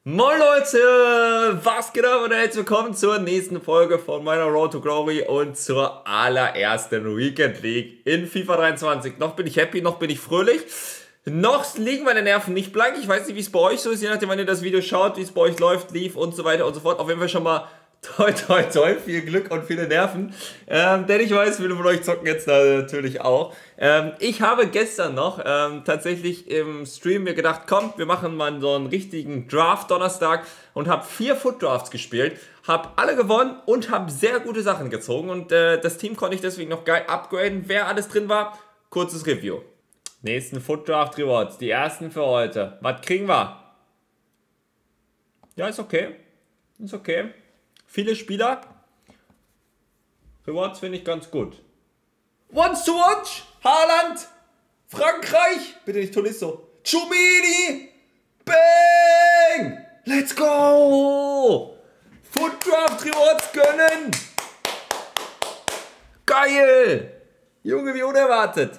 Moin Leute, was geht ab und herzlich willkommen zur nächsten Folge von meiner Road to Glory und zur allerersten Weekend League in FIFA 23. Noch bin ich happy, noch bin ich fröhlich, noch liegen meine Nerven nicht blank. Ich weiß nicht, wie es bei euch so ist, je nachdem, wann ihr das Video schaut, wie es bei euch läuft, lief und so weiter und so fort. Auf jeden Fall schon mal toi toi toi, viel Glück und viele Nerven, denn ich weiß, viele von euch zocken jetzt natürlich auch. Ich habe gestern noch tatsächlich im Stream mir gedacht, komm, wir machen mal so einen richtigen Draft-Donnerstag und habe 4 Foot-Drafts gespielt, habe alle gewonnen und habe sehr gute Sachen gezogen und das Team konnte ich deswegen noch geil upgraden. Wer alles drin war, kurzes Review. Nächsten Foot-Draft-Rewards, die ersten für heute. Was kriegen wir? Ja, ist okay, ist okay. Viele Spieler. Rewards finde ich ganz gut. Wants to watch? Haaland. Frankreich. Bitte nicht Tolisso. Tchouameni. Bang. Let's go. Foot Draft Rewards gönnen. Geil. Junge, wie unerwartet.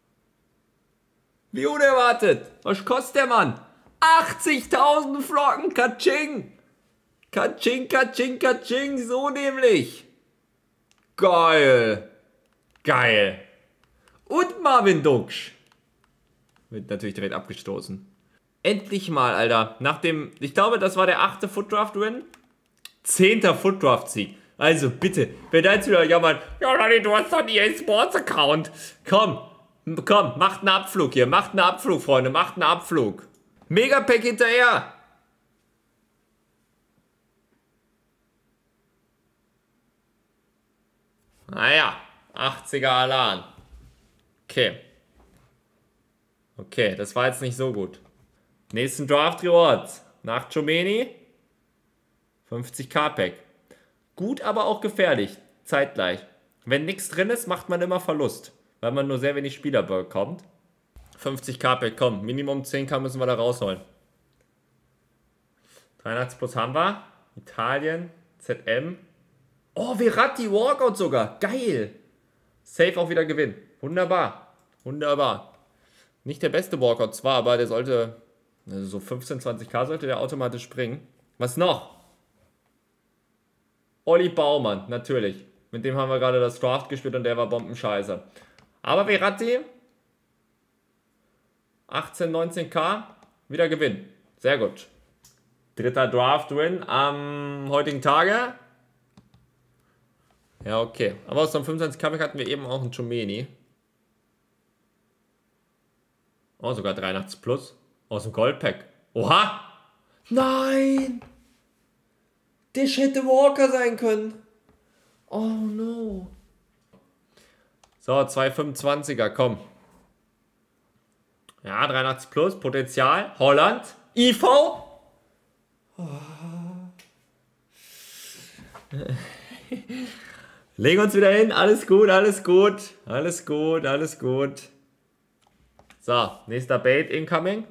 Wie unerwartet. Was kostet der Mann? 80.000 Flocken. Katsching. Katsching, katsching, katsching, so nämlich. Geil. Geil. Und Marvin Duksch. Wird natürlich direkt abgestoßen. Endlich mal, Alter. Nach dem, ich glaube, das war der 8. Foot Draft Win. 10. Foot Draft Sieg. Also bitte, wer da jetzt wieder jammert, ja, du hast doch einen EA Sports Account. Komm, macht einen Abflug hier. Macht einen Abflug, Freunde, macht einen Abflug. Megapack hinterher. Naja, 80er Alan. Okay. Okay, das war jetzt nicht so gut. Nächsten Draft Rewards. Nach Tchouameni. 50k Pack. Gut, aber auch gefährlich. Zeitgleich. Wenn nichts drin ist, macht man immer Verlust. Weil man nur sehr wenig Spieler bekommt. 50k Pack, komm. Minimum 10k müssen wir da rausholen. 83 plus haben wir. Italien. ZM. Oh, Verratti, Walkout sogar. Geil. Safe auch wieder gewinnen. Wunderbar. Wunderbar. Nicht der beste Walkout zwar, aber der sollte, also so 15, 20k sollte der automatisch springen. Was noch? Olli Baumann, natürlich. Mit dem haben wir gerade das Draft gespielt und der war bombenscheiße. Aber Verratti, 18, 19k, wieder gewinnen. Sehr gut. Dritter Draft-Win am heutigen Tage. Ja, okay. Aber aus dem 25 Comic hatten wir eben auch einen Tchouameni. Oh, sogar 83 plus. Aus dem Goldpack. Oha! Nein! Das hätte Walker sein können. Oh no. So, 225er, komm. Ja, 83 plus, Potenzial. Holland. IV. Oh. Legen uns wieder hin, alles gut, alles gut, alles gut, alles gut. So, nächster Bait incoming.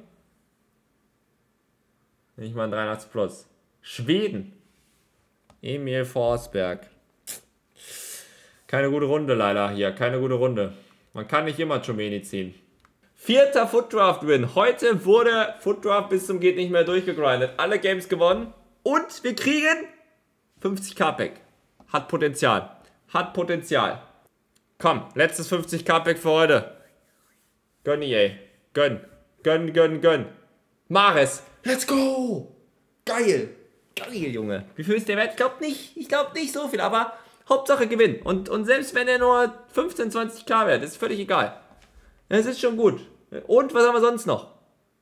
Nicht mal ein 83 plus. Schweden. Emil Forsberg. Keine gute Runde leider hier, keine gute Runde. Man kann nicht immer Tchouameni ziehen. 4. Foot Draft Win. Heute wurde Foot Draft bis zum geht nicht mehr durchgegrindet. Alle Games gewonnen. Und wir kriegen 50k Pack. Hat Potenzial. Hat Potenzial. Komm, letztes 50k Pack für heute. Gönn, EA. Gönn. Gönn, gönn, gönn. Mahrez. Let's go. Geil. Geil, Junge. Wie viel ist der Wert? Ich glaube nicht so viel, aber Hauptsache gewinnen. Und selbst wenn er nur 15, 20k wert ist, völlig egal. Das ist schon gut. Und was haben wir sonst noch?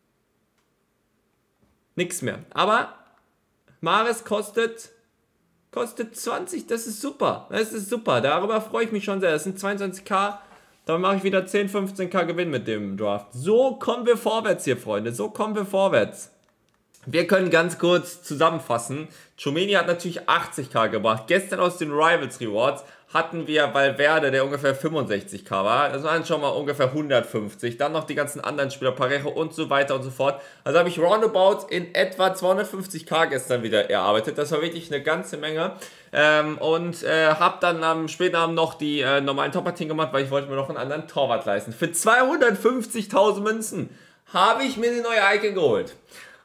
Nix mehr. Aber Mahrez kostet 20, das ist super. Das ist super. Darüber freue ich mich schon sehr. Das sind 22k. Dann mache ich wieder 10, 15k Gewinn mit dem Draft. So kommen wir vorwärts hier, Freunde. So kommen wir vorwärts. Wir können ganz kurz zusammenfassen. Tchouameni hat natürlich 80k gebracht. Gestern aus den Rivals Rewards hatten wir Valverde, der ungefähr 65k war. Das waren schon mal ungefähr 150. Dann noch die ganzen anderen Spieler, Parejo und so weiter und so fort. Also habe ich roundabout in etwa 250k gestern wieder erarbeitet. Das war wirklich eine ganze Menge. Habe dann am späten Abend noch die normalen Top-Partien gemacht, weil ich wollte mir noch einen anderen Torwart leisten. Für 250.000 Münzen habe ich mir eine neue Icon geholt.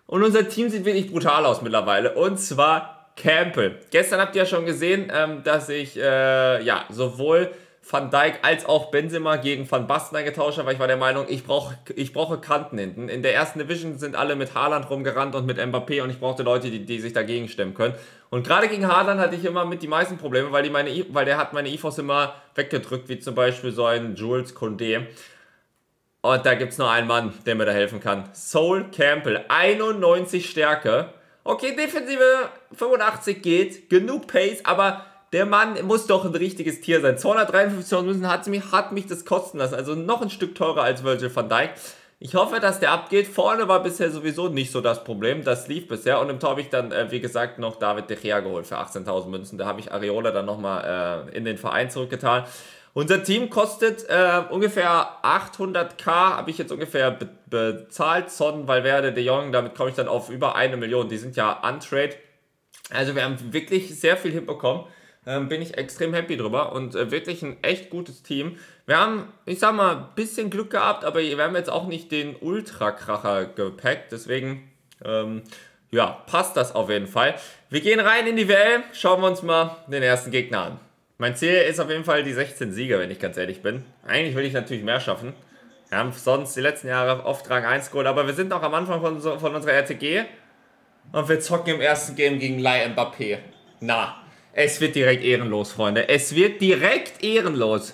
Und unser Team sieht wirklich brutal aus mittlerweile. Und zwar Campbell. Gestern habt ihr ja schon gesehen, dass ich ja sowohl Van Dijk als auch Benzema gegen Van Basten eingetauscht habe, weil ich war der Meinung, ich brauche Kanten hinten. In der ersten Division sind alle mit Haaland rumgerannt und mit Mbappé und ich brauchte Leute, die sich dagegen stemmen können. Und gerade gegen Haaland hatte ich immer mit die meisten Probleme, weil der hat meine IVs immer weggedrückt, wie zum Beispiel so ein Jules Koundé. Und da gibt es nur einen Mann, der mir da helfen kann. Sol Campbell, 91 Stärke. Okay, Defensive 85 geht, genug Pace, aber der Mann muss doch ein richtiges Tier sein. 253 müssen hat mich das kosten lassen. Also noch ein Stück teurer als Virgil van Dijk. Ich hoffe, dass der abgeht. Vorne war bisher sowieso nicht so das Problem. Das lief bisher. Und im Tor habe ich dann, wie gesagt, noch David De Gea geholt für 18.000 Münzen. Da habe ich Areola dann nochmal in den Verein zurückgetan. Unser Team kostet ungefähr 800.000, habe ich jetzt ungefähr bezahlt. Son, Valverde, De Jong, damit komme ich dann auf über 1 Million. Die sind ja untrade. Also wir haben wirklich sehr viel hinbekommen. Bin ich extrem happy drüber und wirklich ein echt gutes Team. Wir haben, ich sag mal, ein bisschen Glück gehabt, aber wir haben jetzt auch nicht den Ultra-Kracher gepackt, deswegen, ja, passt das auf jeden Fall. Wir gehen rein in die WL, schauen wir uns mal den ersten Gegner an. Mein Ziel ist auf jeden Fall die 16 Siege, wenn ich ganz ehrlich bin. Eigentlich will ich natürlich mehr schaffen. Wir haben sonst die letzten Jahre oft Rang 1 geholt, aber wir sind noch am Anfang von unserer RTG und wir zocken im ersten Game gegen Lai Mbappé. Na. Es wird direkt ehrenlos, Freunde. Es wird direkt ehrenlos.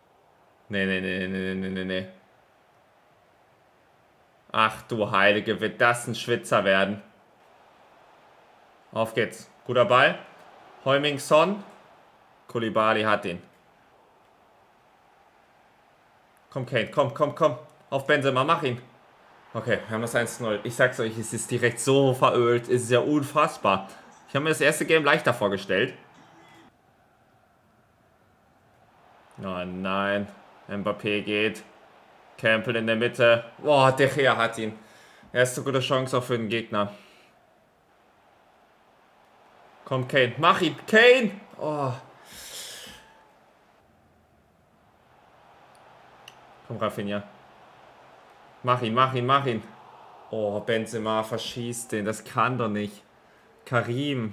Nee. Ach du Heilige, wird das ein Schwitzer werden. Auf geht's. Guter Ball. Heung-min Son. Koulibaly hat ihn. Komm, Kane, komm. Auf Benzema, mach ihn. Okay, wir haben das 1-0. Ich sag's euch, es ist direkt so verölt. Es ist ja unfassbar. Ich habe mir das erste Game leichter vorgestellt. Oh nein. Mbappé geht. Campbell in der Mitte. Boah, De Gea hat ihn. Erste gute Chance auch für den Gegner. Komm, Kane. Mach ihn. Kane! Oh. Komm, Rafinha. Mach ihn. Oh, Benzema verschießt den. Das kann doch nicht. Karim.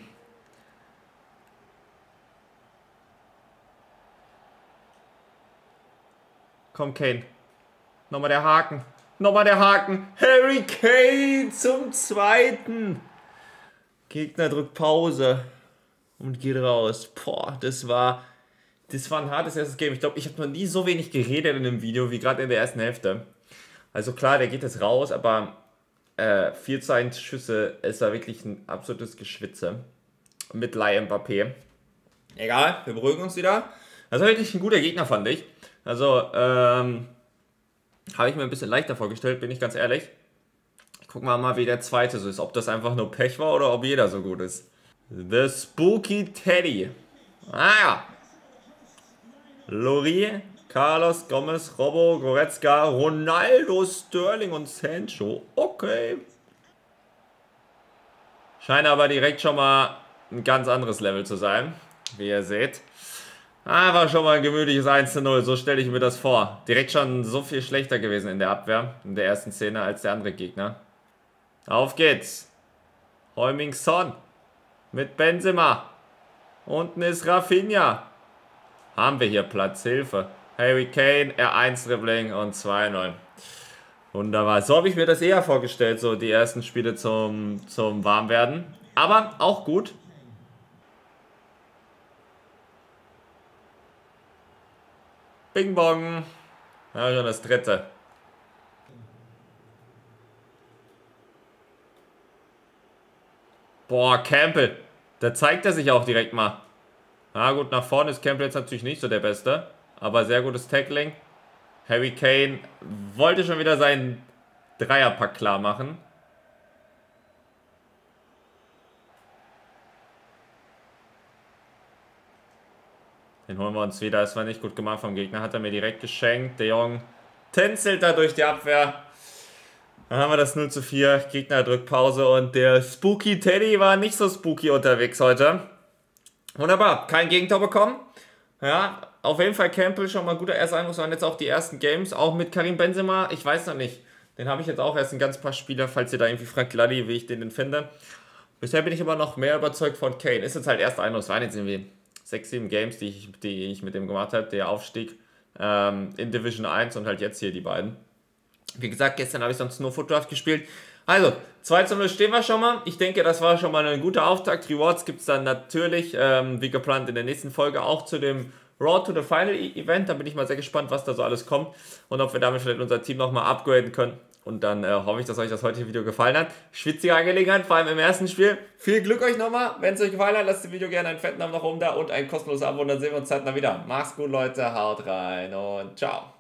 Komm, Kane. Nochmal der Haken. Harry Kane zum zweiten. Gegner drückt Pause. Und geht raus. Boah, das war ein hartes erstes Game. Ich glaube, ich habe noch nie so wenig geredet in einem Video wie gerade in der ersten Hälfte. Also klar, der geht jetzt raus, aber 4-1 Schüsse, es war wirklich ein absolutes Geschwitze. Mit Lai Mbappé. Egal, wir beruhigen uns wieder. Das war wirklich ein guter Gegner, fand ich. Also, habe ich mir ein bisschen leichter vorgestellt, bin ich ganz ehrlich. Ich guck mal, wie der zweite so ist. Ob das einfach nur Pech war oder ob jeder so gut ist. The Spooky Teddy. Ah ja. Lori, Carlos, Gomez, Robbo, Goretzka, Ronaldo, Sterling und Sancho. Okay. Scheint aber direkt schon mal ein ganz anderes Level zu sein, wie ihr seht. War schon mal ein gemütliches 1:0, so stelle ich mir das vor. Direkt schon so viel schlechter gewesen in der Abwehr, in der ersten Szene, als der andere Gegner. Auf geht's. Heung-min Son mit Benzema. Unten ist Rafinha. Haben wir hier Platz, Hilfe. Harry Kane, R1-Dribbling und 2:0. Wunderbar. So habe ich mir das eher vorgestellt, so die ersten Spiele zum Warmwerden. Aber auch gut. Bing Bong. Ja, schon das dritte. Boah, Campbell. Da zeigt er sich auch direkt mal. Na gut, nach vorne ist Campbell jetzt natürlich nicht so der Beste. Aber sehr gutes Tackling. Harry Kane wollte schon wieder seinen Dreierpack klar machen. Den holen wir uns wieder. Das war nicht gut gemacht vom Gegner. Hat er mir direkt geschenkt. De Jong tänzelt da durch die Abwehr. Dann haben wir das 0:4. Gegner drückt Pause. Und der Spooky Teddy war nicht so spooky unterwegs heute. Wunderbar. Kein Gegentor bekommen. Ja, auf jeden Fall Campbell schon mal guter erster Eindruck. Das waren jetzt auch die ersten Games. Auch mit Karim Benzema. Ich weiß noch nicht. Den habe ich jetzt auch erst ein ganz paar Spiele, falls ihr da irgendwie fragt, Laddi, wie ich den denn finde. Bisher bin ich aber noch mehr überzeugt von Kane. Ist jetzt halt erst einer, es waren jetzt irgendwie 6, 7 Games, die ich mit dem gemacht habe. Der Aufstieg in Division 1 und halt jetzt hier die beiden. Wie gesagt, gestern habe ich sonst nur Foot Draft gespielt. Also, 2:0 stehen wir schon mal. Ich denke, das war schon mal ein guter Auftakt. Rewards gibt es dann natürlich, wie geplant, in der nächsten Folge auch zu dem Raw to the Final Event. Da bin ich mal sehr gespannt, was da so alles kommt und ob wir damit vielleicht unser Team nochmal upgraden können. Und dann hoffe ich, dass euch das heutige Video gefallen hat. Schwitzige Angelegenheit, vor allem im ersten Spiel. Viel Glück euch nochmal. Wenn es euch gefallen hat, lasst dem Video gerne einen fetten Daumen nach oben da und ein kostenloses Abo. Und dann sehen wir uns zeitnah wieder. Macht's gut, Leute. Haut rein und ciao.